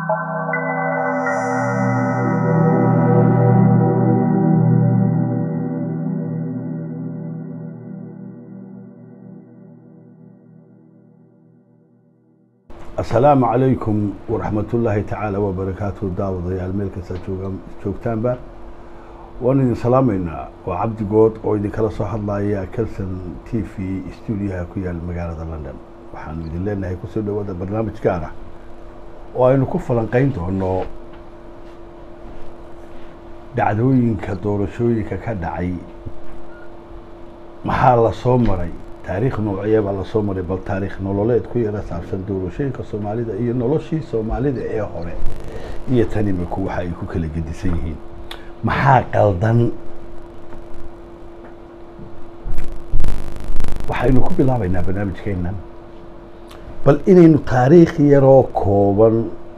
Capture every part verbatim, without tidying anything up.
السلام عليكم ورحمة الله تعالى وبركاته. داود يا الملك سجوكتان با وانا سلامينا وعبد جود oo idin kala soo hadlaya Kalsan T V studio ku yaal magaalada London. waxaan idin leenahay ku soo dhawaada barnaamij gaar ah oo aynu ku falanqeyn doono dhacdooyinka doorashooyinka ka dhacay maxaa la soo maray taariikh noociyay baa la soo maray bal taariikh nololeed ku yara saabsan doorashooyinka Soomaalida iyo noloshii Soomaalida ee hore iyo tani ma ku waxa ay ku kala gedisan yihiin maxaa qaldan waxaynu ku bilaabaynaa barnaamijkeennan bal inaynu taariikh yaroo kooban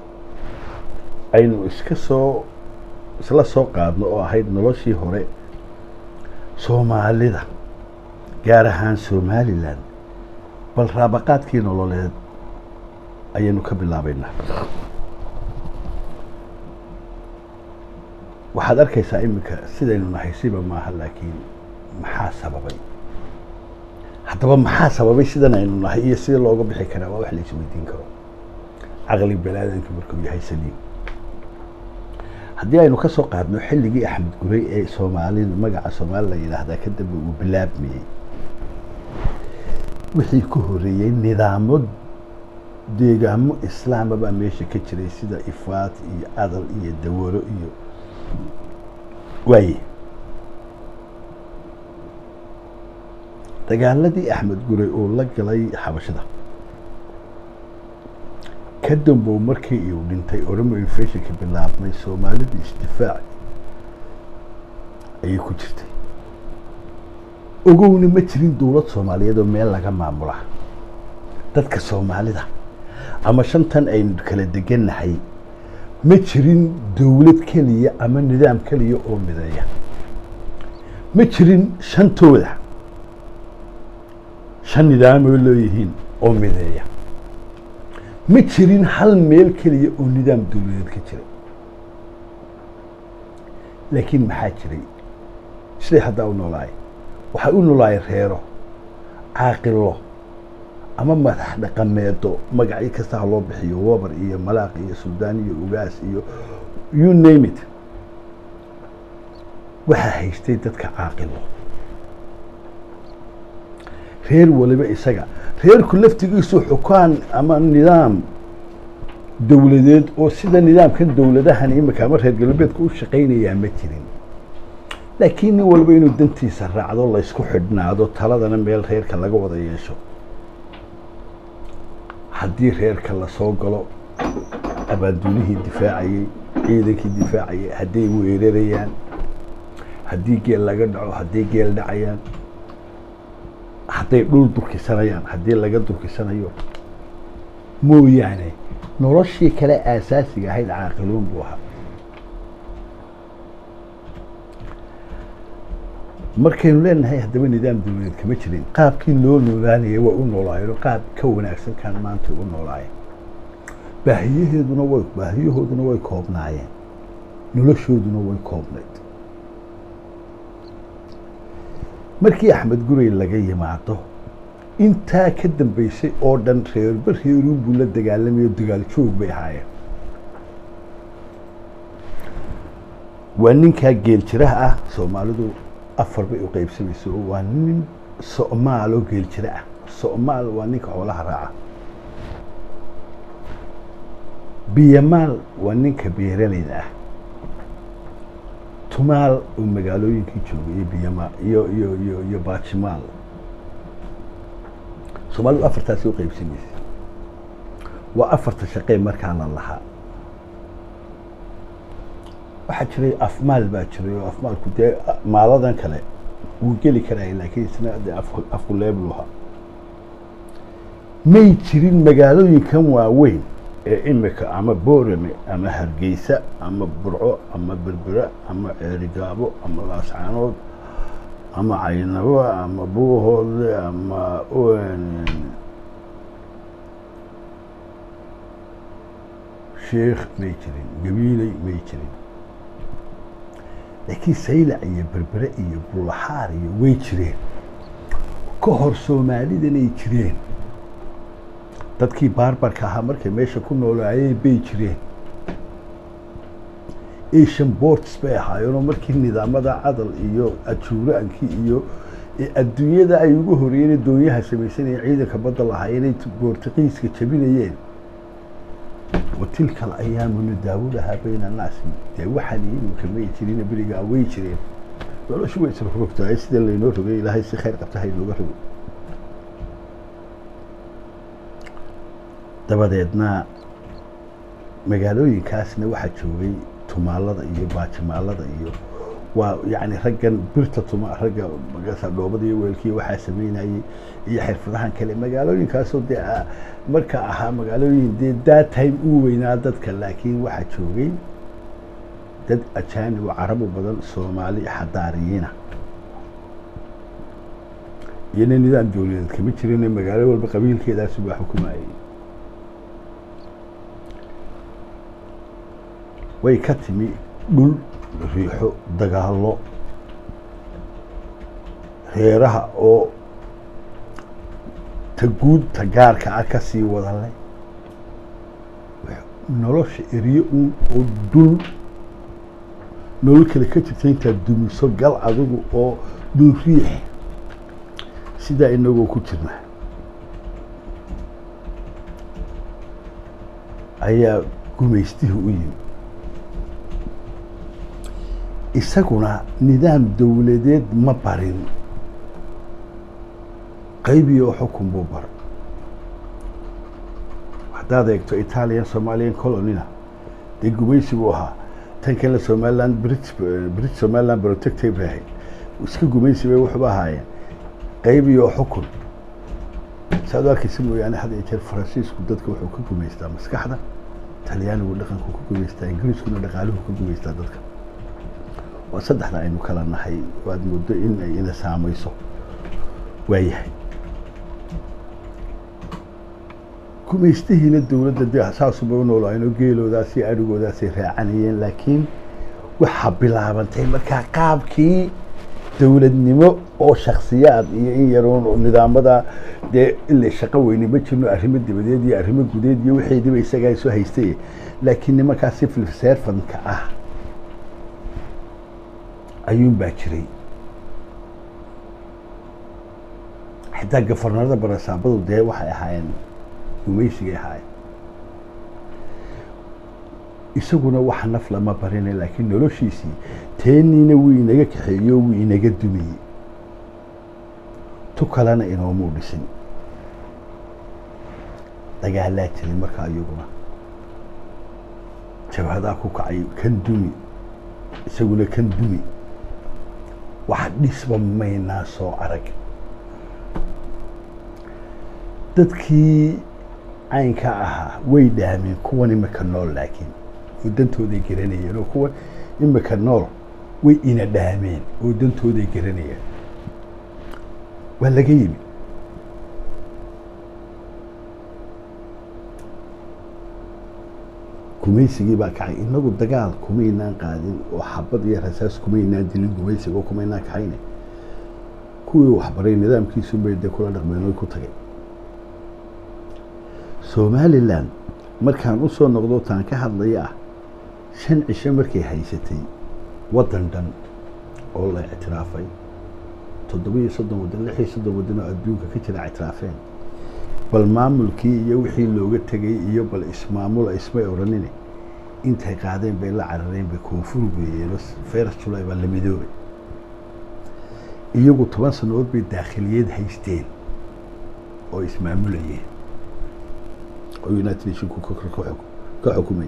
aynu iska soo isla soo qaadno oo ahayd noloshii hore Soomaalida gaar ahaan Somaliland bal raabaqaadkii nololeed ayaynu ka bilaabaynaa waxaad arkaysaa imika sidaynu nahay siba maaha laakiin maxaa sababay haddaba maxaa sababay sidan aynu nahay iyo sida looga bixi karaa waa wax la isweydiin karo caqli balaadinka markuu yahay saliim haddii aynu ka soo qaadno xilligii Axmed Gurey ee Soomaalida magaca Soomaali la yiraahdo ka dib uu bilaabmay wixii ku horeeyay nidaamo deegaamo islaam ah meesha ka jiray sida ifaat iyo adal iyo dawaro iyo way dagaaladii Axmed Gurey oo la galay xabashada ka dambo markii uu dhintay Oromo Invasion ka bilaabmay Soomaalida isdifaac ay ku jirtay ogowni ma jirin dawlad Soomaaliyeed oo meel laga maamula dadka Soomaalida ama shantan ay kala deganahay ma jirin dawlad kaliya ama nidaam kaliya oo mideeya ma jirin shantooda shan nidaam oo leeyihiin oo mideeya ma jirin hal meel kaliya oo nidaam dawladeed ka jira laakiin maxaa jiray sidii hadda u noolaay waxa uu noolaay reero caaqilo ama madax dhaqameedo magacyo kasta loo bixiyo wabar iyo malaaq iyo suldaan iyo ugaas iyo you name it waxa haystay dadka caaqilo reer waliba isaga reerku laftigiisu xukaan ama nidaam dawladeed oo sida nidaamkan dawladahan imika ama reer galbeedku u shaqeynaya ma jirin laakiin nin walba inuu dantiisa raacdo la isku xidhnaado taladana meel reerka laga wada yeesho haddii reerka la soo galo abaanduulihii difaacayay ciidankii difaacayay hadday weerarayaan haddii geel laga dhaco hadday geel dhacayaan hadday dhul durkisanayaan haddii laga durkisanayo mooyaane noloshii kale aasaasiga ahayd caaqiloon buu ahaa markaynu leenahay haddaba nidaam dawladeed kama jirin qaabkii loo noolaanayay waa u noolaayeen qaab ka wanaagsan kan maanta u noolaayeen baahiyaheeduna way baahiyahooduna way koobnaayeen noloshooduna way koobnayd markii Axmed Gurey laga yimaado intaa ka dambeysay oo dhan reer barheeru buu la dagaalamayo dagaal joog bay ahaayeen waa ninka geel jiraha ah Soomaalidu afar bay u qaybsamayso waa nin Soomaali oo geel jira ah Soomaali waa ninka xoolaha raaca Biyamaal waa ninka beeraleyda ah Tumaal oo magaalooyinkii joogay Biyamaal iyo iyo iyo iyo Baajimaal Soomaalidu afartaas u qaybsamayso waa afarta shaqay markaa la lahaa waxa jiray afmaal baa jiray oo afmaalku dee maaladan kale uu geli karay laakiin isna afku afku leebluha may jirin magaalooyinkan waaweyn ee imika ama Boorame ama Hargeysa ama Burco ama Berbera ama Ceerigaabo ama Laascaanood ama Caynabo ama Buuhoodle ama sheekh may jirin gabiiley may jirin laakiin saylac iyo berbere iyo bullaxaar iyo way jireen ka hor soomaalidan ay jireen dadkii baarbarka ahaa markay meesha ku noolaayeen bay jireen Asian ports bay ahaayeen oo markii nidaamada cadal iyo ajuuraankii iyo adduunyada ay ugu horeeyeen doonyaha samaysanay ciidanka badda lahaayeen ay Boortaqiiska jabinayeen وتلك الأيام نداولها بين الناس وحني وكمية جرينا بريقا وي جرين والله شو يصير فوق تعيس ده اللي نور وجاي لهاي السخير قبتها يلو قرب dabadeedna magaalooyin kaasna waxa joogay tumaalada iyo baajimaalada iyo waa yaani raggan birta tuma ragga magaalada dhoobada iyo weelkii waxa sameynayay iyo xirfadahan kale magaalooyinkaas oo marka ahaa magaalooyin dee that time uu weynaa dadka laakiin waxa joogay dad ajaanib oo carab badan Soomaali xadaariyiina yana nidaam dawladeed kama jirin magaalo walba qabiilkeedaas baa xukumayay way ka timi dhul riixo dagaalo heeraha oo taguud tagaarka ah ka sii wadalay nolosha eriyo oo dhul nolol kale ka jirtay inta dumiso gal adigu oo dhul riix sida inagu ku jirna ayaa gumaystihi u yimid isaguna nidaam dawladeed ma barin qaybiyo xukun buu bar hadaad eegto Italian Somalian colonyna de gumaysigu ahaa tan kale Somaliland British British Somaliland protective ahayd iska gumaysiga wuxuu ahaayeen qaybiyo xukun sadaalkiisa mooyaane hada jeer Faransiisku dadka wuxuu ka gumaystaa maskaxda Talyaanigu dhaqanku ku gumaystaa Ingiriiskuna dhaqaaluhu ku gumaystaa dadka وصدقنا إنه كلا نحي واد مدة إن إن ساميسو وياه كم يستهين الدولة ده أساس بقولنا إنه جيلو ده سي أرجو ده سي رعنيين لكن وحب يلعبن تيمر كعقاب كي دولة نمو أو شخصيات يرون النظام ده ده اللي شقوي إنه بتشنو أرهم الدبدي دي أرهم الجديد يوحي دي بيسجع يسوي هيستي لكن ما كاسف الفساد فنكأه أيوم باكري حتى قفرنا هذا برسابة ده وحي حين وميسي حين يسوقنا وح نفلا ما برينا لكن لو شيء تاني نوي نجك حيو ونجد دمي تكلنا إنه مو بسن تجاهلات المركا يوقنا شوف هذا كوك عيو كان دمي يسوقنا كان دمي واحد نسبة مينا سو عرق dadkii caynka ahaa way dhaameen kuwan imika nool laakiin wadantooday garanayeen oo kuwan imika nool way ina dhaameen oo dantooday garanayeen waa laga yimi gumaysigii baa kacay inagu dagaal kuma inaan qaadin oo xabad iyo rasaas kuma inaan dilin gumaysiga oo kuma inaan kacayne kuwii waxbaray nidaamkiisu bay de kula dhaqmeen oo ku tagay Somaliland markaan u soo noqdo taan ka hadlaya shan cisho markay haysatay wadan dhan oo la ictiraafay toddoba iyo soddon wadan lix iyo soddon wadan oo adduunka ka jira ictiraafeen bal maamulkii iyo wixii looga tagay iyo bal ismaamul ismay oranine intay qaadeen bay la carareen bay koonfur geeyeen feeras julay baa la midoobay iyagu toban sanadood bay daakhiliyad haysteen oo ismaamulayeen oo United Nations ku ka xukumay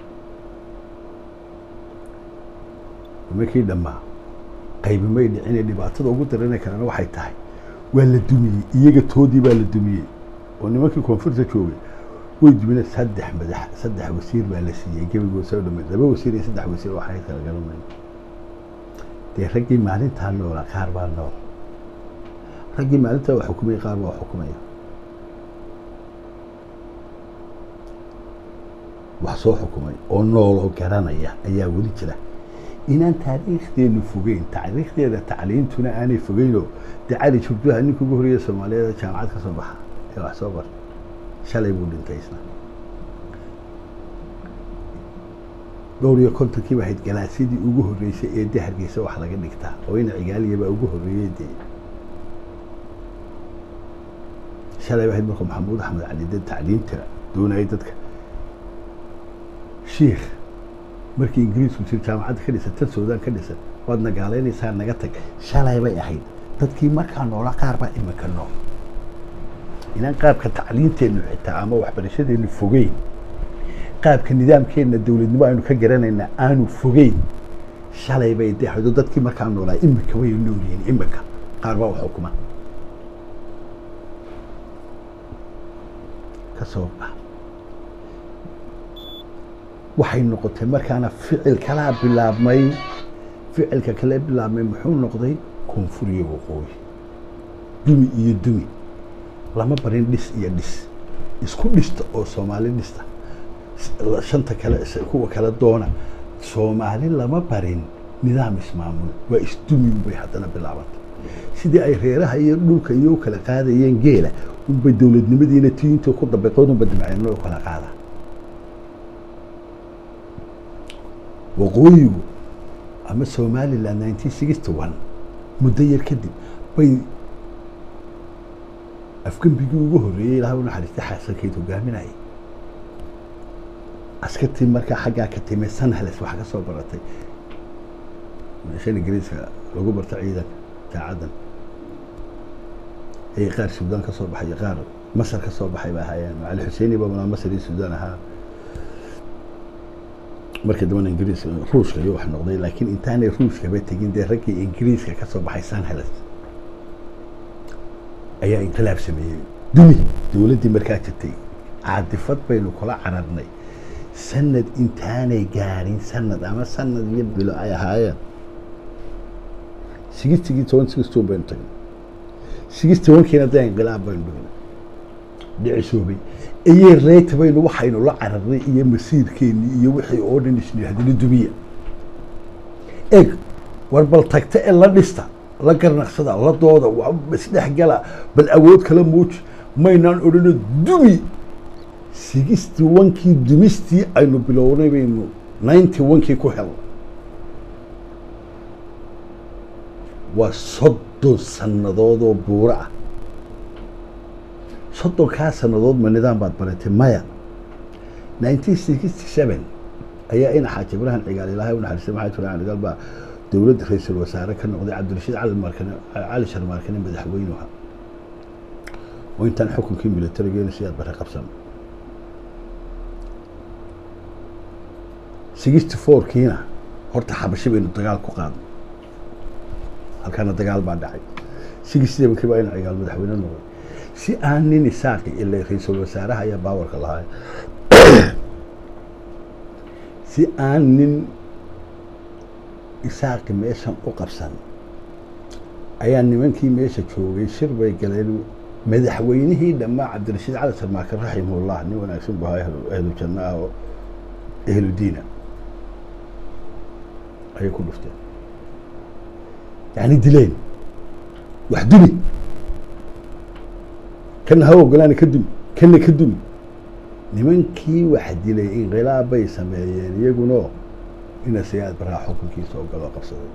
markii dhamma qayb may dhicin dhibaatada ugu daran karana waxay tahay waa la dumiyay iyaga toodii baa la dumiyay oo nimankii koonfurta joogay way dumina saddex madax saddex wasiir baa la siiyay gabigood soo dhamay laba wasiir iyo saddex wasiir waxay kala galanayeen de ragii maalinta nool qaar baa nool ragii maalinta wax xukumay qaar baa xukumay wax soo xukumay oo nool oo garanaya ayaa weli jira inaan taariikhdeenu fogeyn taariikhdeeda tacliintuna aanay fogeyno de cali jubbaha ninka ugu horreeyay Soomaaliyeed jaamacad ka soo baxa ee wax soo bar shalay buu dhintay isna dhowr iyo kontonkii baa hayd galaasidii ugu horreysay ee Hargeysa wax laga dhigtaa oo ina cigaaliyaba ugu horreeyay de shalay baa hayd markuu Maxamuud Axmed Cali dad tacliinta doonay dadka sheekh markii ingiriisku si jaamacad ka dhisay Suudaan ka dhisay waad nagaaleynaysaa naga tag shalay bay ahayd dadkii markaa noola qaar baa imika nool inaan qaabka tacliinteenu xitaa ama waxbarashadeenu fogeyn qaabka nidaamkeena dawladnimo aynu ka garanayna aanu fogeyn shalay bay deexdo dadkii markaa noolaa imika way noolyihiin imika qaar baa wax xukuma ka soo bax waxay noqotay markaana ficil kala bilaabmay ficilka kala bilaabmay muxuu noqday koonfuriga waqooyi dumi iyo dumi lama barin dhis iyo dhis isku dhista oo Soomaali dhista shanta kale kuwa kala doona Soomaali lama barin nidaam ismaamul waa isdumi bay hadana bilaabantay sidii ay reeraha iyo dhulka iyo kala qaadayeen geela unba dawladnimadiina tiinto ku dabaqoon badmaceen oo kala qaada waqooyigu ama Somaliland nineteen sixty-one muddo yar kadib bay afkambigii ugu horreeyay ilaahay una xariista xasankeed hogaaminayay askartii markaa xaggaa ka timay Sanhales waxa ka soo baratay meeshan ingiriiska lagu barta ciidanka jaacadan ay qaar Suudaan ka soo baxay qaar Masar ka soo baxay baa hayaan Ali Xuseen ibn Masar iyo Suudaan ahaa markii dambana ingiriiska ruushka iyo wax noqday laakiin intaanay ruushka ba tagin de ragii ingiriiska ka soo baxay Sanhales ayaa inqilaab sameeyay dumi dawladii markaa jirtay caadifad baynu kula cararnay sanad intaanay gaarin sanad ama sanad iyo bilo ay ahaayeen sixty sixty baynu tagay sixty-one kiina de inqilaab baynu dhicisoobi iyo reet baynu waxaynu la cararnay iyo masiirkeeni iyo wixii oo dhan isni hadii dumiya eeg war bal tagta ee la dhista la garnaqsada la dooda waa isdhex gala bal awood kala muuj maynaan orano dumi sixty-one kii dumistii aynu bilownay baynu ninety-one kii ku helnay waa soddon sannadood oo buura ah soddon kaa sannadood ma nidaam baad baratay maya nineteen sixty-seven ayaa ina xaaji Ibrahim Cigaal ilaahay una xariisay maxay jiraan cigaal baa dawladda ra'iisul wasaare ka noqday Cabdirashiid Cali Markan Cali Sharmarkan madaxweynaha oo intaan xukunkii militariga si aad bari qabsan sixty-four kiina horta xabasho baynu dagaal ku qaadnay halkaana dagaal baa dhacay sixty-seven kii baa ina cigaal madaxweyne noqday si aan nin isaaqi ilaa ra'iisul wasaaraha ayaa baawarka lahaay si aan nin isaaqi meeshan u qabsan ayaa nimankii meesha joogay shir bay galeen madaxweynihii dhammaa Cabdirashiid Cali Sharmarkan raximahullah nin wanaagsan baa ahlu jannah oo ahlu diina ay ku dhufteen yani dileen wax dumi kan hawo galaan ka dumi kan ka dumi nimankii wax dilay inqilaab bay sameeyeen iyaguna ina siyaad baraa xukunkiisa oo galo qabsaday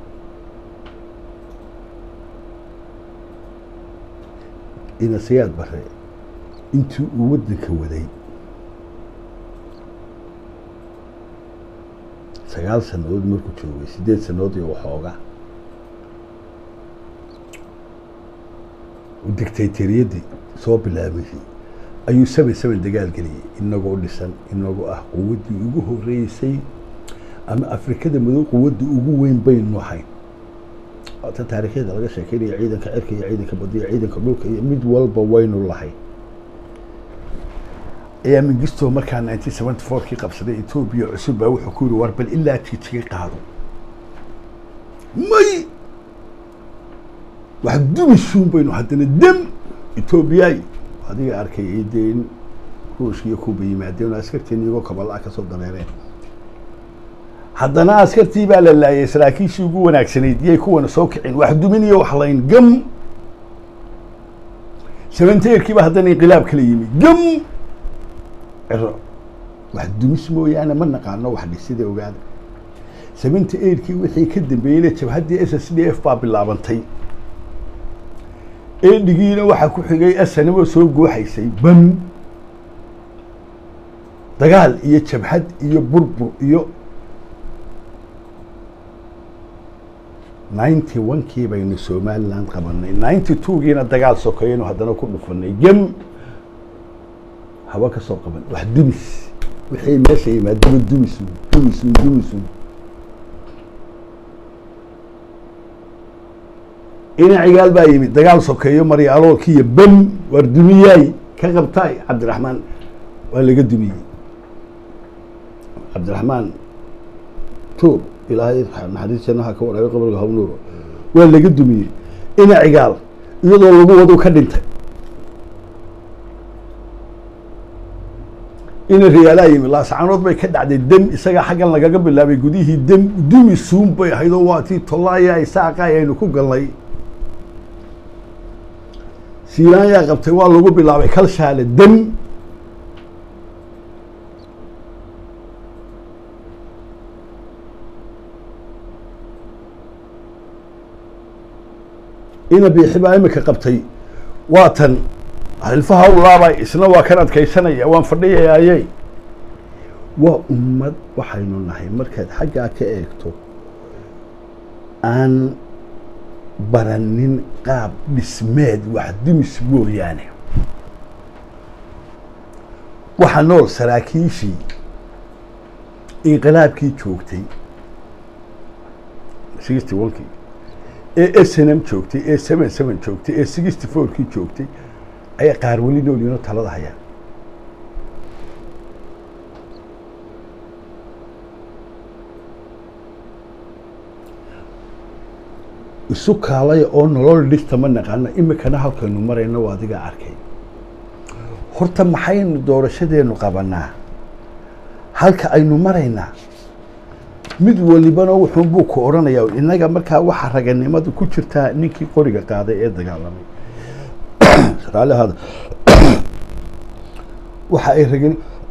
ina siyaad bare intii uu wadanka waday sagaal sanadood markuu joogay sideed sanadood iyo waxooga u dictatoriyadii soo bilaabay ayuu seven seven dagaal galiyay inagoo dhisan inagoo ah quwaddii ugu horreysay ama Afrikada madow quwaddii ugu weyn baynu ahayn ta taariikhda laga sheekeeyay ciidanka cirka iyo ciidanka badiya ciidanka dhulka iyo mid walba waynu lahayn ayaa Mengistu markaa nineteen seventy-four kii qabsaday Ethiopia cusub baa wuxuu ku yiri war bal ilaa tiitiga qaado may wax dumishuun baynu haddana dam Ethiopia adiga arkay ideen روشكي يكوبي يمادين وأسكرتين يقول قبل الله كسر دميرين حدنا أسكرتي بقى لله يسراكيش يقول أكسنيد يكون سوكعين واحد مني وحلين قم سمنتير كي بهدني انقلاب كليمي قم واحد دمسمو يعني ما نقعنا واحد يسيده وقاعد سمنتير كي وحي كدن بينه جبهدي اس اس دي اف باب لابنتي ee dhigiina waxa ku xigay asanaba soo gooxaysay bam dagaal iyo jabhad iyo burbur iyo ninety-one kii baynu Soomaaliland qabanay ninety-two giina dagaal sokoyeen haddana ku dhufanay gam hawa ka soo qaban wax dumis wixii meesha yimaado dumis dumis dumis ina cigaal baa yimid dagaal sokeeyo maryaalo kiya bam war dumiyay ka qabtay Cabdiraxmaan waa laga dumiyay Cabdiraxmaan to ilaahay naxariisana ka wareey qabriga hawnuur waa laga dumiyay ina cigaal iyadoo lagu wado ka dhintay ina riyaalay yimid la saanood bay ka dhacday dam isaga xagan lagaga bilaabay gudihii dam dumi suum bay haydo waati tolaaya isaaq ayaynu ku galnay سيران يا قبتي والله قبل الله كل شال الدم إنا بيحبها إمك قبتي واتن الفها والله باي سنوا كانت كيسنية وان فردية يا يي وأمد وحينو نحي مركز حاجة كأيكتو أن برنين قاب بسماد واحد دمس بو يعني وحنول سراكيشي انقلاب كي تشوكتي سيستي والكي اي اس ان ام تشوكتي اي سبعة سبعة تشوكتي اي سيستي فور كي تشوكتي اي قارولي دول ينو تلada haya isu kaalay oo nolol dhigta ma naqaan imikana halkanu marayna waa adiga arkay horta maxaynu doorashadeenu qabanaa halka aynu marayna mid walibana wuxuu buu ku oranayaa inaga markaa waxa raganimadu ku jirta ninkii qoriga qaaday ee dagaalamay raali hada waxa ay ragan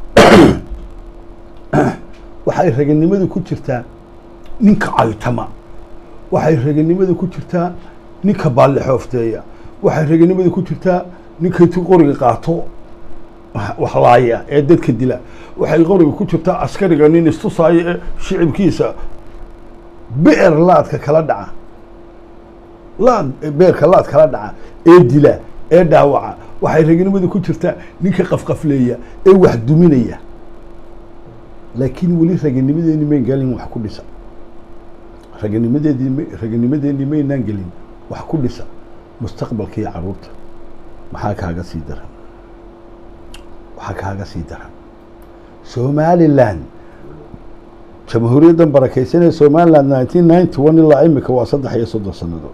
waxa ay raganimadu ku jirta ninka aytama waxay raganimada ku jirtaa ninka baalle xoofteeya waxay raganimada ku jirtaa ninka intuu qoriga qaato wax laaya ee dadka dila waxay qoriga ku jirtaa askariga nin istusaayo ee shicibkiisa beer laadka kala dhaca laad beerka laad kala dhaca ee dila ee dhaawaca waxay raganimada ku jirtaa ninka qafqafleeya ee wax duminaya laakiin wali raganimadeeni ma galin wax ku dhisa raganimadeedii raganimadeedii ma inaan gelin wax ku dhisa mustaqbalkii caruurta maxaa kaaga sii daran waxa kaaga sii daran Somaliland jamhuuriyadda barakeysan ee Somaliland nineteen ninety-one ilaa imika waa saddex iyo soddon sanado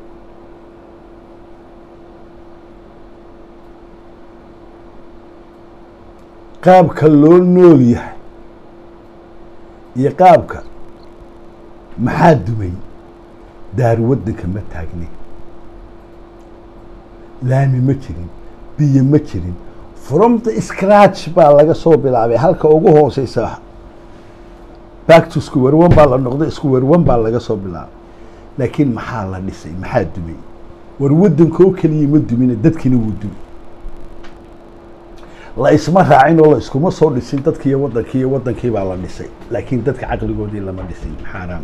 qaabka loo nool yahay iyo qaabka maxaa dumay daar wadanka ma taagni laami ma jirin biyo ma jirin from the scratch baa laga soo bilaabay halka ugu hooseysa back to square one baa la noqday square one baa laga soo bilaabay laakiin maxaa la dhisay maxaa dumay war wadanka oo kaliya ma dumin dadkina wuu dumay la isma raacin oo la iskuma soo dhisin dadkii wadankii wadankii baa la dhisay laakiin dadka aqligoodii lama dhisin xaraam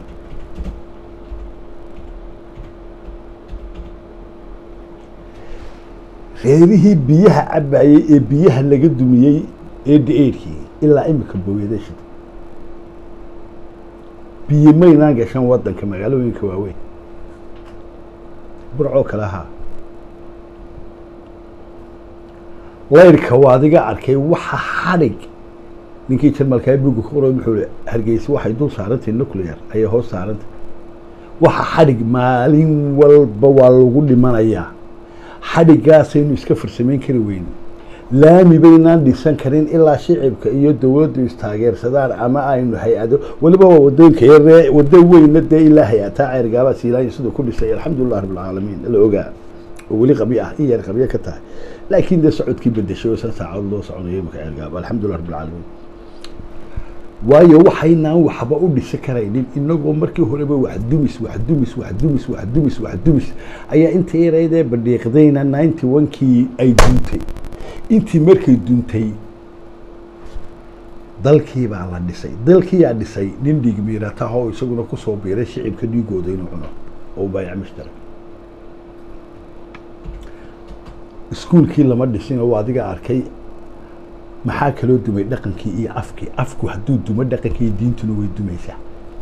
reerihii biyaha cabayay ee biyaha laga dumiyay ee dheerkii ilaa imika booyadashada biyo maynaan gashan wadanka magaalooyinka waaweyn burco kala ha leerka waadiga arkay waxa xarig ninkii jarmalka buugu qoray muxuu hargeysa waxay dul saarantay nuclear ay hoos saarantay waxa xarig maalin walba waa lagu dhimanayaa xadigaas inuu iska farsameyn kari weyn laami baynaan dhisan karin ilaa shicibka iyo dowladdu istaageersadaan ama aynu hay-ado weliba waa wadooyinka yaree wado weyna dee ilaa hay-ataa ceergaaba siilaanya siduu ku dhisay alxamdulilah rabbilcaalamiin la ogaa oo weli qabyo ah in yar qabyo ka tahay laakiin dee socodkii bedeshay oo san saacadood loo soconayo imaka ceergaaba alxamdulilah rabbilcaalamiin waayo waxaynaan waxba u dhisi karaynin inagoo markii horeba wax dumis wax dumis wax dumis wax dumis wax dumis ayaa inta yareydee badhiiqdayna ninety one kii ay duntay intii markay duntay dalkii baa la dhisay dalkiiyaa dhisay nin dhiig miirata oo isaguna kusoo biiray shicibka dhiigooda inuu cuno oo baayac mushtara iskuulkii lama dhisin oo adiga arkay maxaa kaloo dumay dhaqankii iyo afkii afku hadduu dumo dhaqankii diintuna way dumaysaa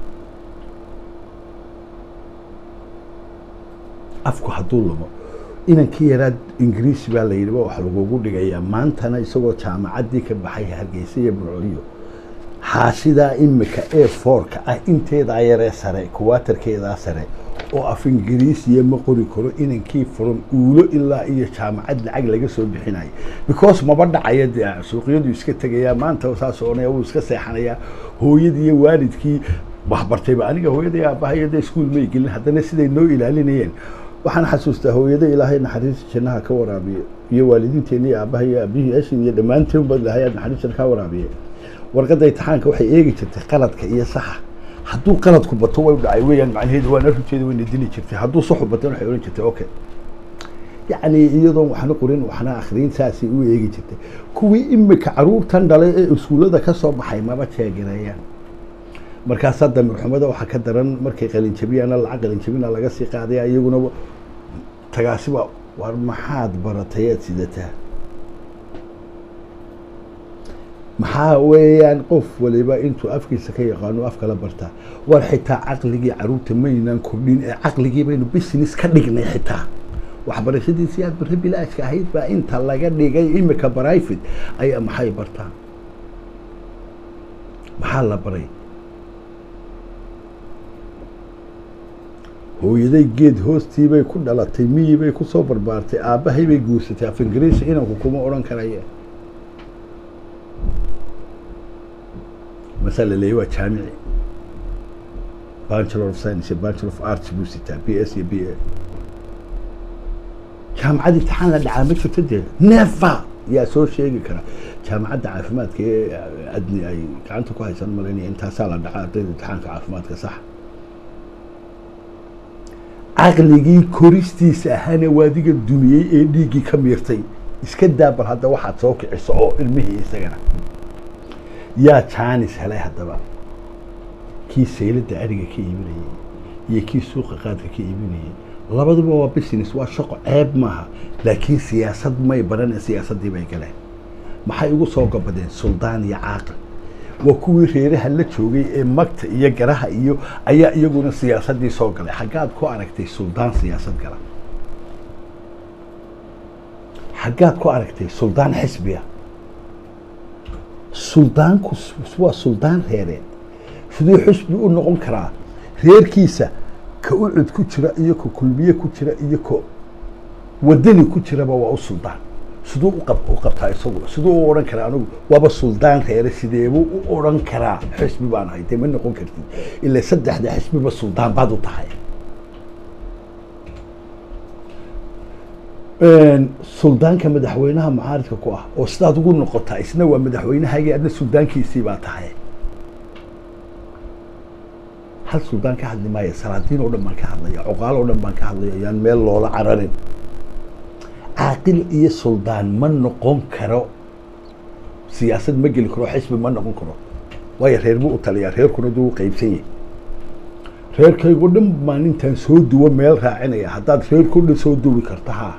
afku hadduu lumo inankii yaraad ingiriisi baa la yidhi wax lagugu dhigayaa maantana isagoo jaamacaddii ka baxay hargeysa iyo burcoliyo xaasidaa imika ee foorka ah inteedaa yaree sare kuwaatarkeedaa sare oo af ingiriisiya ma qori karo inankii furan uulo ilaa iyo jaamacad lacag laga soo bixinayo because maba dhacaya dee suuqyadu iska tegayaa maanta saas oonaya wuu iska seexanayaa hooyadii iyo waalidkii waxbartayba aniga hooyadii aabbahay dee iskuul may gelin haddana siday noo ilaalinayeen waxaan xasuustaa hooyada ilaahay naxariista jannaha ka waraabiyo iyo waalidiinteena iyo aabbahay iyo aabihii ashin iyo dhammaanteen bad lahay naxariista ka waraabiye warqadda imtixaanka waxay eegi jirtay qaladka iyo saxa hadduu qaladku bato way dhacay weeyaan macnaheedu waa naruteeda way dili jirtay hadduu saxu bato waxay oran jirtay okay yani iyadoo waxna qorin waxna akhriin saasi u eegi jirtay kuwii imika caruurtan dhalay ee iskuulada ka soo baxay maba jeegareeyaan markaas hadda marxumada waxa ka daran markay qalin jabiyana lacag qalin jabina laga sii qaaday iyaguna tagaasiba war maxaad baratay sidataa maxaa weeyaan qof waliba intuu afkiisa ka yaqaano af kala bartaa war xitaa caqligii caruurta maynaan kordhin ee caqligii baynu business ka dhignay xitaa waxbarashadiisii aad barre bilaashka ahayd baa inta laga dhigay imika private ayaa maxay bartaan maxaa la baray hooyaday geed hoostii bay ku dhalatay miyii bay ku soo barbaartay aabbahay bay guursatay af ingiriisi inanku kuma odhan karaya مثلا اللي هو جامعي Bachelor of Science Bachelor of Arts بوسيتا بي اس بي اي جامعة امتحان للعامل شو تدري نيفا يا سو شيء كذا جامعة عافمات كي أدني أي كأنت كويس أنا ملاني أنت سالة دعاء امتحان عافمات صح عقلي كورستي سهانة وادي الدنيا ديجي كميرتي إسكت بر هذا واحد سوق عصا المهي سجنا يا تشانس هلا هذا بقى كي سيلة أرجع كي يبني يكي سوق قادر كي يبني لابد هو بيسنس وشق عيب معها لكن سياسة ما يبرن السياسة دي بيجله ما حيقول سوق بدين سلطان يا عاقل وكوي غيره هلا تشوفي مقت يجرها إيو أي يقولون السياسة دي سوق له حاجات كو أركتي سلطان سياسة جرا حاجات كو أركتي سلطان حسبية سلطان كو سوا سلطان غيره شدو حسب يقول نقوم كرا غير كيسة كأوعد كتيرة إياكو كلبية كتيرة إياكو ودني كتيرة بوا السلطان شدو وقب وقب تاي صور شدو أوران كرا أنو وابا السلطان غير سيديبو أوران كرا حسب بان هاي تمن نقوم كرتي إلا سدح ده حسب بالسلطان بعده تاي السلطان كمدحوينها معارض كواه وستاد تقول نقطة إسنا مدحوينها هي أن السلطان كيسي باتاي هل السلطان كهذا ما يسرانتين ولا ما كهذا عقال ولا ما كهذا يعني ميل لولا عررين عاقل إيه السلطان من نقوم كرو سياسة مجلس كرو حسب من نقوم كرو ويا غير مو تليا غير كنا دو قيب سيء غير كي يقولون ما ننتن سود دو ميل راعينا حتى غير كل سود دو بكرتها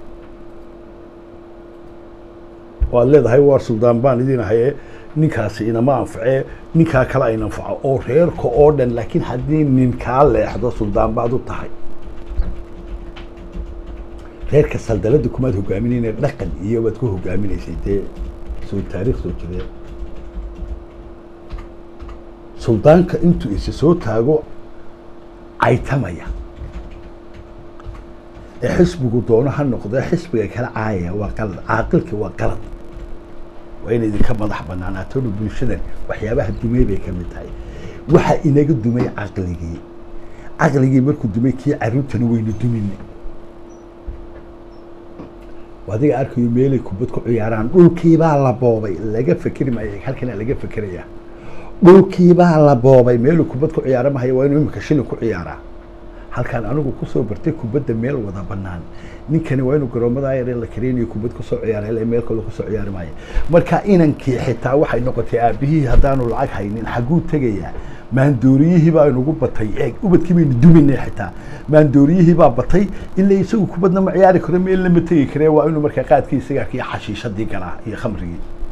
والله هاي وار السلطان بان يدينا هاي ninkaasi inama anfacee ninkaa kale ay anfaco oo reerka oo dhan laakiin haddii ninkaa leexdo suldaan baad u tahay reerka saldalada kumaad hogaaminayna dhaqan iyo waad ku hogaaminaysay dee soo taariikh soo jireen suldaanka intuu isa soo taago caytamaya ee xisbigu doono ha noqdo xisbiga kala caaya waa qalad caaqilka waa qalad وين إذا كم مضح بنانا تقول بلشدن وحيابها الدمية بكم تاعي وح إنك الدمية عقلي عقلي مركو الدمية كي عروت تنوين الدمية وهذا أركو يميلي كبتكو عياران أوكي بقى بابي لقى فكري ما هل كنا لقى فكري يا أوكي بقى بابي ميلو كبتكو عياران ما هي وين يمكشينو كو عياران هل كان أنا كوسو برتي كبد ميل وذا بنان نكني وينو قرامة عيار اللي كريني كبد كوسو عيار اللي ميل كله كوسو عيار معي مركا إنك حتى واحد نقطة أبيه هدانو العق هينين حقود تجيا من دوريه بقى نقول بطي وبد كمين دومين حتى من دوريه بقى بطي اللي يسوي كبدنا مع عيار كريم اللي متي كريه وإنه مركا قاد كي سجى كي حشيش دي كنا هي خمري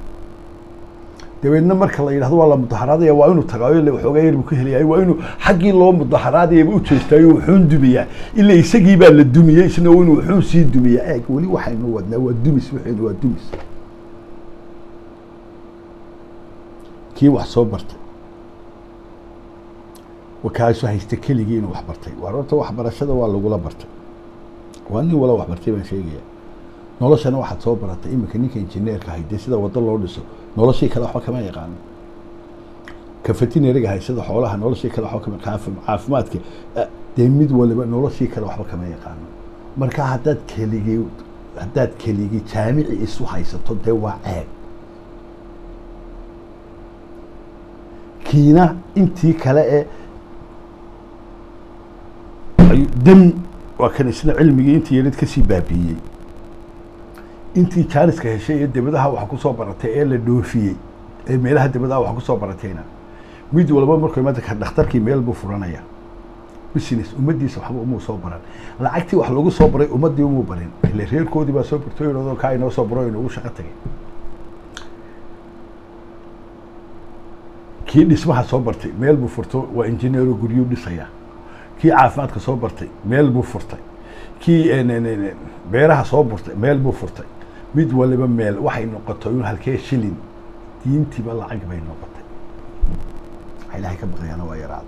دبنا مركا الله يرحمه والله مظاهرات يا وإنه تغير اللي وحوجير بكهلي وإنه حقي الله مظاهرات يبغوا تشتريوا وحون دمية اللي يسقي بقى للدمية يسنون وحون سيد دمية إيه ولي واحد نودنا ودمس وحين ودمس كي واحد صبرت وكاسو هيستكلي جين وحبرتي ورنت وحبرشة والله ولا برت وأني ولا وحبرتي من شيء نولش أنا واحد صبرت إيه ميكانيكي إنجنير كهيدي سيدا وضل لورسو نولشي كلا حوا كمان يقان كفتيني رجع هيسيدا حولها نولشي كلا حوا كمان خاف عافماتك ديميد ولا بقى نولشي كلا حوا كمان يقان مركا هداد كليجي هداد كليجي جامعي إسوا هيسطو دوا عيب كينا انتي كلا دم وكان اسنا علمي انتي يريد كسي بابيي intii jaaniska heshay ee dibadaha waxa ku soo baratay ee la dhoofiyay ee meelaha dibadaha waxa ku soo baratayna mid walba markuu imaado ka dhakhtarkii meel buu furanaya business umadiisa waxba uma soo baran lacagtii wax lagu soo baray umadii uma barin ilaa reerkoodii baa soo bartay inuu ka inoo soo baro inuu shaqo tagay kii dhismaha soo bartay meel buu furto waa engineer guriyo dhisaya kii caafimaadka soo bartay meel buu furtay kii beeraha soo bartay meel buu furtay mid waliba meel waxay noqotay in halkee shilin diintiba lacag bay noqotay ilaahay ka baqayana waa yaraad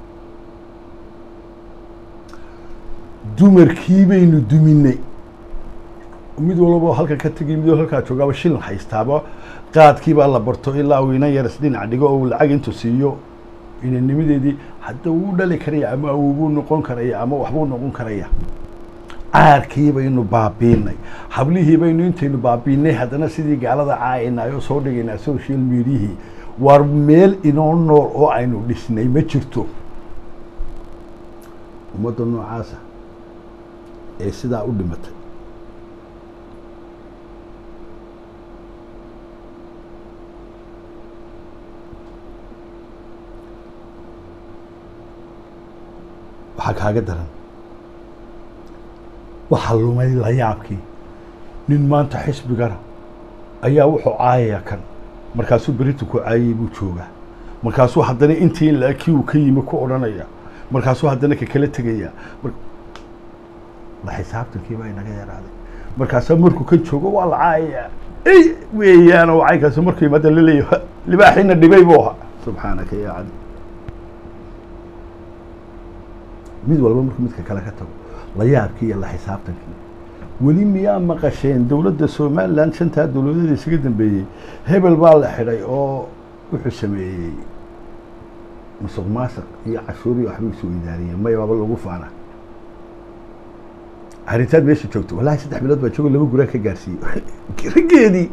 dumarkii baynu duminay mid walba halka ka tagay mid halka joogaba shilin haystaaba qaadkii baa la barto ilaa uu ina yaras dhinac dhigo oo lacag intuu siiyo inay nimideedii hadda uu dhali karaya ama uu noqon karaya ama waxbuu noqon karaya aarkii baynu baabiinay hablihii baynu intaynu baabiinay haddana sidii gaalada caayinayo soo dhigaynaa social media war meel inoo nool oo aynu dhisnay ma jirto ummadda noocaasa ee sidaa u dhimatay waxaa kaaga daran waxa lumay la yaabkii nin maanta xisbigana ayaa wuxuu caayaya kan markaasuu beritu ku caayay buu joogaa markaasuu haddana intii la kii uu ka yimi ku odhanaya markaasuu haddana ka kala tegaya la xisaabtankii baa inaga yaraaday markaasuu markuu ka joogo waa la caayaya ay weeyaan oo caaykaas markuu yimaado la leeyahay libaaxina dhibay buu ahaa subxaanaka yaa cali mid walba markuu midka kale ka tago la yaabkii iyo la xisaabtankii weli miyaa maqasheen dowladda Soomaaliland shantaa dowladeed isaga dambeeyay hebel baa la xidhay oo wuxuu sameeyay musuq maasuq iyo cashuur iyo waxba soo idaariyay ma yaaba lagu faana arrintaad meesha joogto wallahi saddex bilood baa joogo laba gura ka gaarsiiyay rigeedii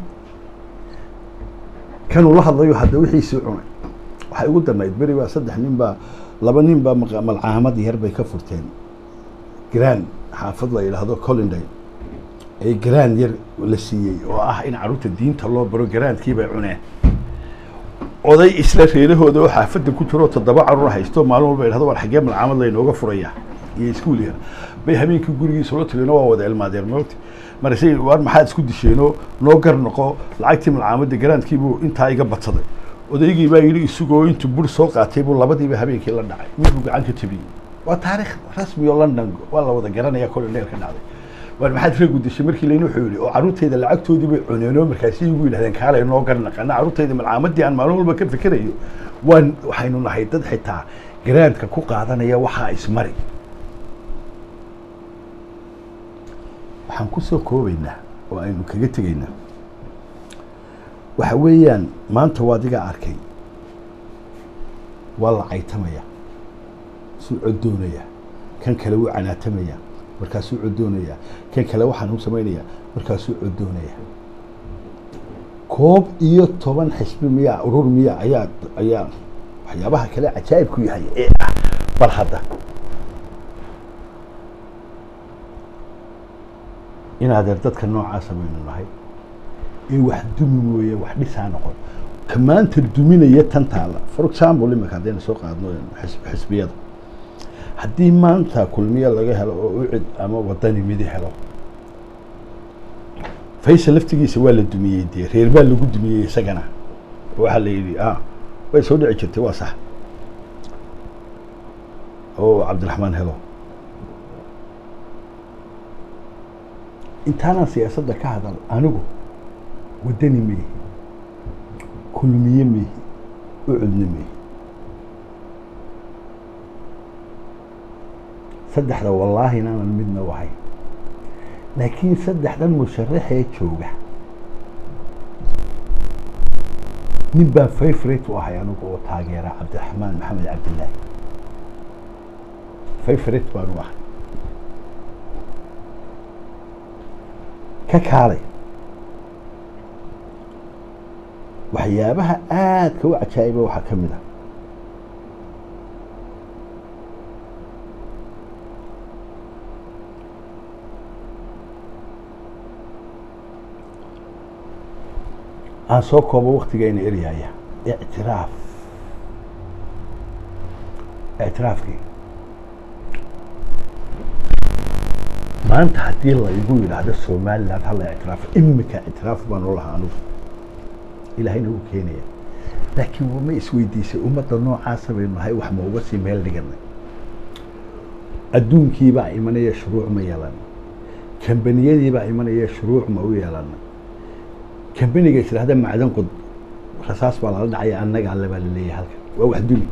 kanu la hadlayo hadda wixii soo cunay waxay ugu damayd bari waa saddex nin baa laba nin baa malcaamad yar bay ka furteen grand xaafad la yiraahdo Colindale ay grand yar la siiyay oo ah in caruurta diinta loo baro grandkii bay cuneen oday isla reerahooda oo xaafada ku jiro toddoba caruur haysto maalin walba yiraahdo war xagee malcaamad la inooga furaya iyo iskuul yar bay habeenkii gurigiisa la tageen waa wada ilmaadeer moogti marasay war maxaad isku disheeno noo gar noqo lacagtii malcaamada grandkii buu intaa iga badsaday odaygii baa yiri isagoo intuu bur soo qaatay buu labadiiba habeenkii la dhacay mid uu gacan ka tabiyay waa taariikh rasmi oo London waa la wada garanaya Colindale ka dhacday war maxaad reegu dishay markii leeyno wuxuu yiri oo caruurteeda lacagtoodii bay cuneen oo markaas iyagu yiraahdeen kaale noo gar naqana caruurteeda malcaamadii aan maalin walba ka fikirayo waan waxaynu nahay dad xitaa grandka ku qaadanaya waxa ismari waxaan ku soo koobaynaa oo aynu kaga tagaynaa waxa weeyaan maanta waa adiga arkay waa la caytamaya suu codoonaya kan kale wuu canaatamaya markaasuu codoonaya kan kale waxaan u sameynaya markaasuu codoonaya koob iyo toban xisbi miya urur miya ayaa ayaa waxyaabaha kale cajaa'ib ku yahay ee ah bal hadda inaad dadka noocaas sameeyno nahay in wax dumi mooye wax dhisaa noqon kamaanta duminaya tan taala for example imika haddayna soo qaadno xisbiyada haddii maanta kulmiye laga helo oo ucid ama wadani midi helo faysal laftigiisa waa la dumiyey dee reer baa lagu dumiyey isagana waxaa la yidhi ah way soo dhici jirtay waa sax oo cabdiraxmaan helo intaana siyaasadda ka hadal anigu wadani mihi kulmiye mihi ucudna mihi saddexda wallaahi inaanan midna wahay laakiin saddexdan musharaxee jooga nin baa favorite u ahay anigu oo taageera cabdiraxmaan maxamed cabdillaahi favorite baan u ahay ka kaalay waxyaabaha aadka u cajaa'iba waxaa ka mid ah aan soo koobo waktigeena eryaaya ictiraaf ictiraafkii maanta haddii la igu yidhaahdo somaliland hala ictiraaf imika ictiraaf baan u lahaa anugu ilaahayna wuu keenaya laakiin wama isweydiisay ummadda noocaasa baynu nahay wax ma uga sii meel dhiganay adduunkiibaa imanaya shuruuc ma yeelana kambaniyadiibaa imanaya shuruuc ma u yeelana kambaniga israahda macdan qod rasaas baa lala dhacaya annaga alle baa laleeyahay halkan waa wax duli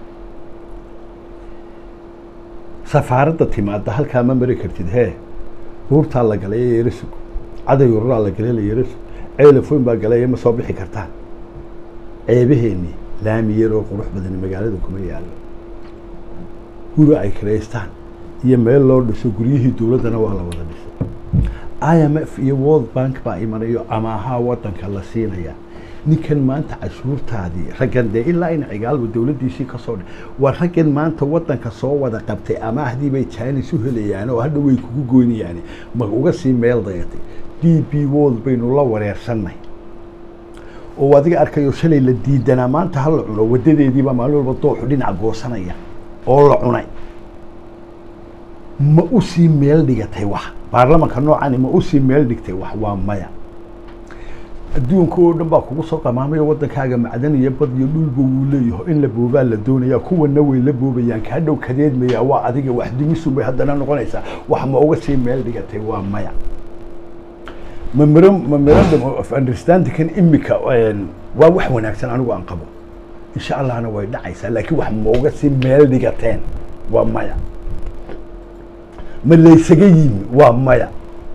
safaaradda timaadda halkaa ma mari kartid hee buurtaa la galay ee yeresug caday ururaa la galay la yeresug ceelafoyn baa galay ma soo bixi kartaan ceebaheenni laami yar oo qurux badan magaalada kuma yaallo guri ay kireystaan iyo meel loo dhiso guryihii dowladdana waa la wada dhisay I M F iyo World Bank baa imanayo amaaha waddanka la siinaya ninkan maanta cashuurtaadii raggan dee ilaa in cigaalba dowladdiisii ka soo dhay waa raggan maanta waddanka soo wada qabtay amaahdii bay jaanis u helayaan oo hadha way kugu goynayaan ma uga sii meel dayatay D B World baynu la wareersannay oo adiga arkayo shalay la diidanaa maanta hal la cuno wadadeediiba maalin walba dooxu dhinaca goosanaya oo la cunay ma u sii meel dhigatay wax baarlamanka noocani ma u sii meel dhigtay wax waa maya adduunka oo dhan baa kugu soo qamaamay waddankaaga macdan iyo bad iyo dhulba wuu leeyahay in la boobaa la doonayaa kuwana way la boobayaan ka dhow kadeedmaya waa adiga wax dumisu bay haddana noqonaysaa wax ma uga sii meel dhigatay waa maya memorandum of understanding kan imika waa wax wanaagsan anigu aan qabo insha allahna way dhacaysaa laakiin wax ma uga sii meel dhigateen waa maya ma laysaga yimi waa maya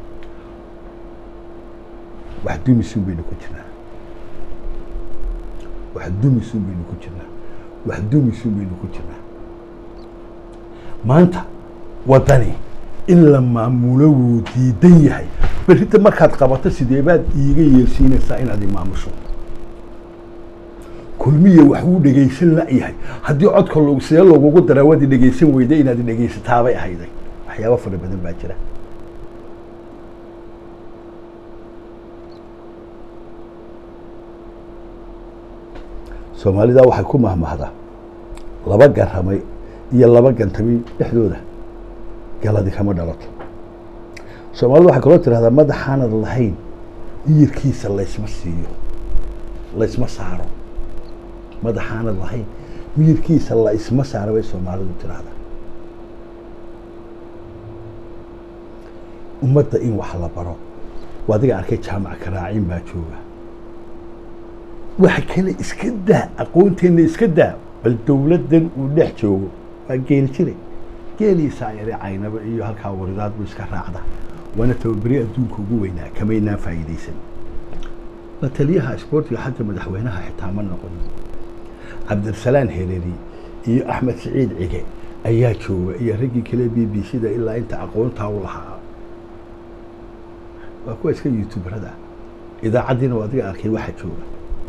wax dumisun baynu ku jirnaa wax dumisun baynu ku jirnaa wax dumisun baynu ku jirnaa maanta waddani in la maamulo wuu diidan yahay berrita markaad qabato sidee baad iiga yeelsiinaysaa inaad imaamusho kulmiya wax uu dhegaysan la'yahay haddii codka loogu sidee loogugu daraa waad dhegaysan weyday inaad dhegaysataabay ahayday waxyaabo fara badan baa jira soomaalida waxay ku mahmahdaa laba garamay iyo laba gantamay dhexdooda galadi kama dhalato soomaalida waxay kaloo tirahdaa madaxaanad lahayn miyirkiisa laysma siiyo laysma saaro madaxaanad lahayn miyirkiisa la isma saaro bay soomaalidu tirahdaa ummadda in wax la baro waa adiga arkay jaamac karaacin baa jooga wax kale iska daa aqoonteena iska daa bal dowladdan uu dhex joogo waa geel jiray geeliisaa yare caynaba iyo halkaa waridaad buu iska raacda waana tababari adduunka ugu weynaa kamaynaan faa'iidaysan la taliyaha isboortiga xagga madaxweynaha xitaa ma noqon cabdisalaan hereeri iyo axmed siciid cige ayaa jooga iyo raggii kale b b c da ilaa inta aqoontaa u lahaa waa kuwa iska youtuberada idaacaddiina waa adiga arkay waxa jooga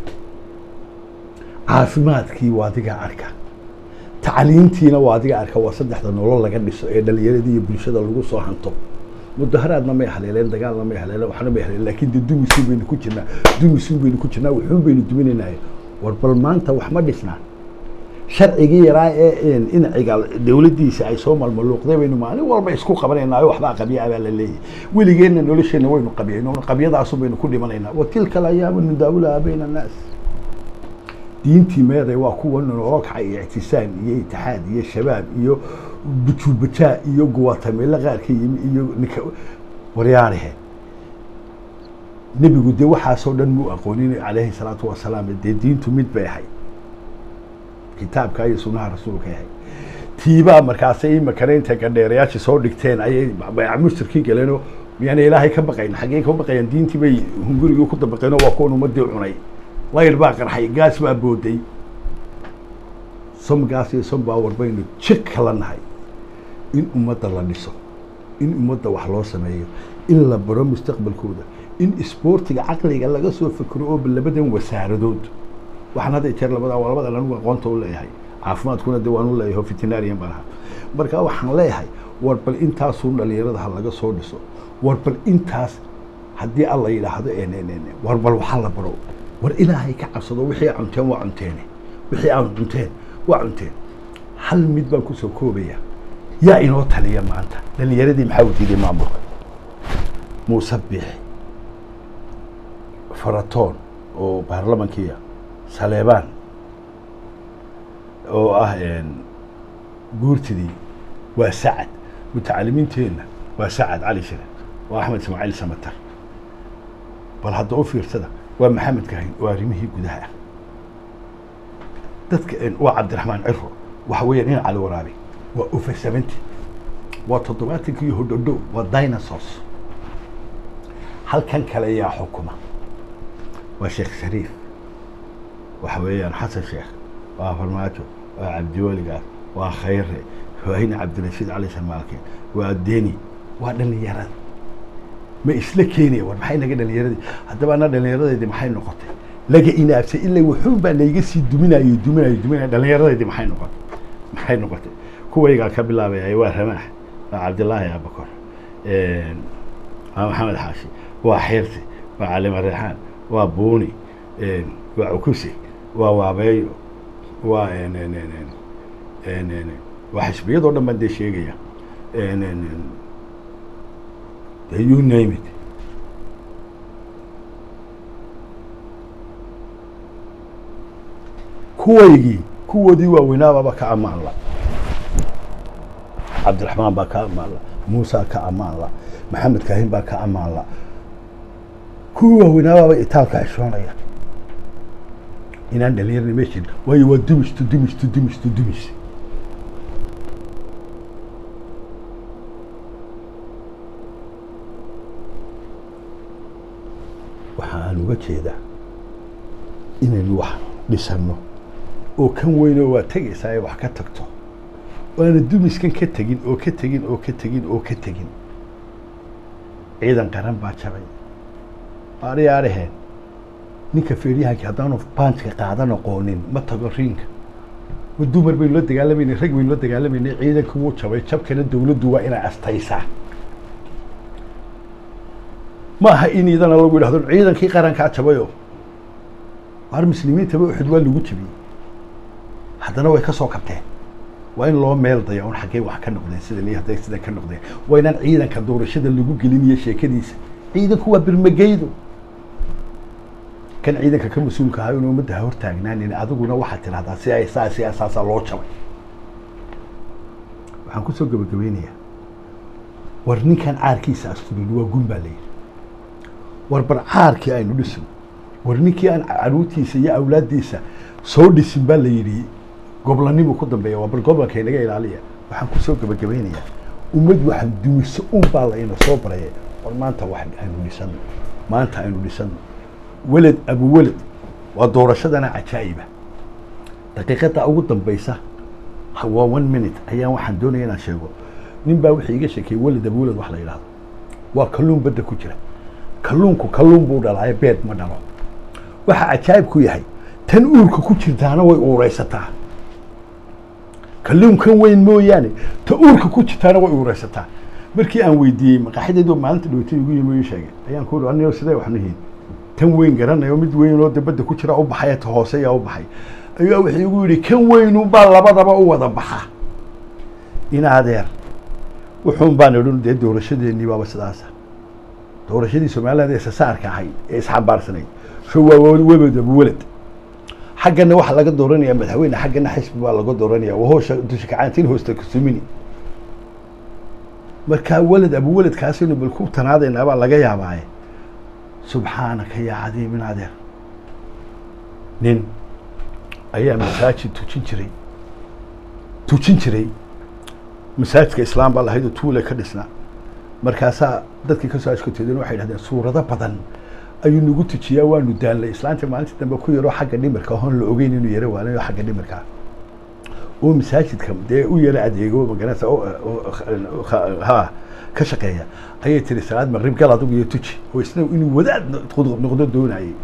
caafimaadkii waa adiga arka tacliintiina waa adiga arka waa saddexda nolol laga dhiso ee dhalinyarada iyo bulshada lagu soo hanto mudaharaadna may haleeleen dagaalna may haleeleen waxna may haleeleen laakiin dee dumisiin baynu ku jirnaa dumisiin baynu ku jirnaa wuxuun baynu duminaynaa war bal maanta wax ma dhisnaa sharcigii yaraa ee inaciga dawladdiisa ay soo malmaluuqday baynu maalin walba isku qabanaynaa waxbaa qabiya baa la leeyahay weligeena nolosheena waynu qabiyayno qabiyadaasu baynu ku dhimanaynaa wa tilka alayaamu nudaawilaa bayna annaas diintii meeday waa kuwa nolol kacay iyo ictisaam iyo itixaad iyo shabaab iyo bujuubajaa iyo guwatamela qaarka yimi iyo ninka waryaaraheen nebigu dee waxaasoo dhan muu aqoonin calayhi salaatu wasalaam dee diintu mid bay ahayd kitaabka iyo sunnaha rasuulka ahayd tiibaa markaasay imakana inta gandheerayaashii soo dhigteen ayay mustirkii galeenoo miyaana ilaahay ka baqayn xaggee ka baqayaan diintii bay hungurigii ku dabaqeenoo waa kuwan ummadii cunay layr baa qarxay gaas baa booday som gaas iyo som baawar baynu jir kala nahay in ummadda la dhiso in ummadda wax loo sameeyo in la baro mustaqbalkooda in isboortiga caqliga laga soo fikro oo labadan wasaaradood waxaan hadda jeer labada waa labada anigu aqoonta u leeyahay caafimaadkuna dee waan u leeyahay veterinarian baan ahaa marka waxaan leeyahay war bal intaasuu dhalinyarada ha laga soo dhiso war bal intaas haddii alla yidhaahdo war bal waxa la baro war ilaahay ka cabsado wixii aan cunteen waa cunteene wixii aan cunteen waa cunteen hal mid baan kusoo koobaya yaa inoo taliya maanta dhalinyaradii maxaa u diiday maamulka muuse biixi faratoon oo baarlamankiia saleebaan oo ah guurtidii waa sacad mutacalimiinteenna waa sacad cali shire waa axmed ismaaciil samatar bal hadda u fiirsada waa maxamed kahin waa arrimihii gudaha ah dadka waa cabdiraxmaan ciro waxa weeyaan in cali waraabi waa over seventy waa toddobaatankii hodhodhow waa dinosaurs halkan kale ayaa xukuma waa sheekh shariif waxa weeyaan xasan sheekh waa farmaajo waa cabdiweligaas waa khayre waa hina cabdirashiid cali shamaalke waa deni waa dhalinyarada ma isla keenaya war maxay naga dhalinyaradii haddaba ana dhallinyaradeydii maxay noqotay laga inaabsay ilaa wuxuun baa layga sii duminayo duminayo duminayo dhallinyaradeydii maxay noqotay maxay noqotay kuwaygaa ka bilaabaya waa ramaax waa cabdillaahi abakor waa maxamed xaashi waa xeerti waa cali mareexaan waa buuni waa cukusi waa waabeeyo waa waa xisbiyadoo dhan baan dee sheegaya you name it kuwaygii kuwoodii waaweynaababa ka ammaan la cabdiraxmaan baa ka ammaan la muusa ka ammaan la maxamed kaahin baa ka ammaan la kuwii waaweynaababa itaalka xishoonaya inaan dhalinyarna ma jirin waayo waa dumis to dumis to dumis to dumis waxaan uga jeedaa inaynu wax dhisano oo kan weyno waa tegaysaa ay wax ka tagto waana dumiskan ka tegin oo ka tegin oo ka tegin oo ka tegin ciidan qaran baa jabay aariyaaraheen ninka feeryahankii haddaanu baanjka qaadan aqoonin ma tago riinka ma dumar baynu la dagaalamayna rag baynu la dagaalamayna ciidanka wuu jabay jabkana dawladdu waa inay astaysaa ما هي إني إذا الله يقول هذول عيدا كي قرن كاتبايو هار مسلمين تبعوا حدوان لوجود تبي حتى نوع كسر كبتين وين الله ميل ضيعون حكي وحكي نقدين سيد اللي هذا سيد كان نقدين وين عيدا كدور الشدة اللي يقول قلني شيء كديس عيدا هو برمجيدو كان عيدا كم مسؤول كهاي ونومده هور تاجنان إن أذوقنا واحد هذا سيا سيا سيا سيا الله شوي وحنكون سوق بجوينيا ورني كان عاركيس أستري لو جنب عليه warbar caarkii aynu dhisno war ninkii aan caruurtiisa iyo awlaadiisa soo dhisin baa la yidhi goblanimo ku dambeeya waa bal gobolka inaga ilaaliya waxaan ku soo gabagabeynayaa ummad waxaan dumiso un baa la ina soo baraya war maanta wax aynu dhisano maanta aynu dhisano ولد أبو ولد ودورشدنا عجائبة دقيقة أول تنبيسة هو one minute أيام واحد دوني أنا شيء نبى وحي يجي شيء ولد أبو ولد وحلا يلاه وكلهم بدك كجرا كلهم كلهم بودا العيب بيت ما دام waxa ajaayibku yahay tan uurka ku jirtaana way uureysataa kalluunkan weyn mooyaane ta uurka ku jirtaana way uureysataa markii aan weydiiyay maqaxideedu maalinta dhawtay ugu yimid sheegay ayaan ku aniyo sidee wax nahiin tan weyn garanayo mid weyn oo dabada ku jira u baxay ta hoose ayaa u baxay ayaa wixii ugu yiri kan weyn u baa labadaba u wada baxa ina adeer wuxuun baan idin de doorashadeennii baaba sidaas doorashadii Soomaaliyeed ee saarka ahay ee isxambaarsanay شو ولد أبو ولد حقنا واحد لقى دوراني يا مدحوين حقنا حسب ما لقى دوراني وهو تشكعانتين هو استكسمني مركا ولد أبو ولد كاسينو بالكوب تناضي إن أبا لقى يا معي سبحانك يا عدي من عدي نين أيام مساجد توشنشري توشنشري مساجد كإسلام بالله هيدو طولة كدسنا مركاسا دتك كساج كتيرين واحد هذا صورة ده بدن ayuu nagu tijiyaa waanu daalay islaanta maalinta dambe ku yaro xagga dhimirka hoon la ogeyn inuu yaro waanayo xagga dhimirka oo masaajidka dee u yara adeego magarasa ha ka shaqeeya ayay tiri salaad maghrib gal adigu iyo tuji oo isna inuu wadaad noqdo doonayay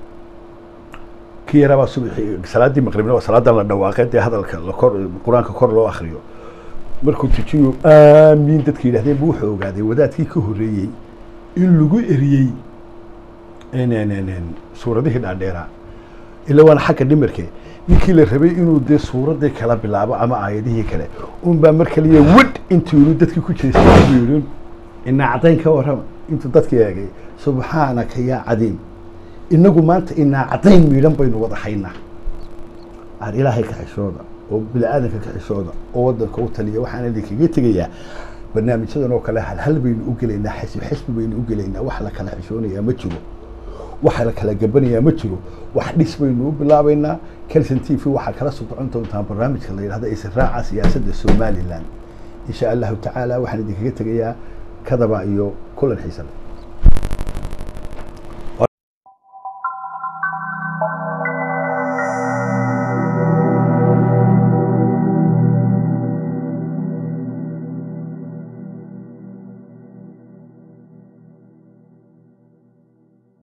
kii yaraba subaxii salaadii maghribna waa salaada la dhawaaqay ee hadalka la kor quraanka kor loo akhriyo markuu tujiyo aamin dadkii yiraahdeen buu xoogaaday wadaadkii ka horeeyay in lagu eriyay إن إن إن صورة دي هنا ديرا إلا وانا حكى دمركي نكيل الربي إنه دي صورة دي كلا بلعبة أما عايده كلا وم بمركلية ود أنتوا ردتك كوتش يقولون إن عطينك ورهم أنتوا ضدك يا جي سبحانك يا عديم إنكم ما أنت إن عطين ميلان بين وضحينا على إلهي كحشوده وبالآدم كحشوده وودك وتليه وحنا اللي كجيت جيا برنامج سيدنا وكلا هل هل بين أوجلنا حسب حسب بين أوجلنا وحلا كلا حشوني يا متشلو وحلا كلا جبني يا متشلو واحد اسمه بالله بيننا كل سنتي في واحد كلا صوت عنده تام برنامج كلا هذا إسراع سياسة الصومالي الآن إن شاء الله تعالى وحنا دي كجيت جيا كذا بقى يو كل الحساب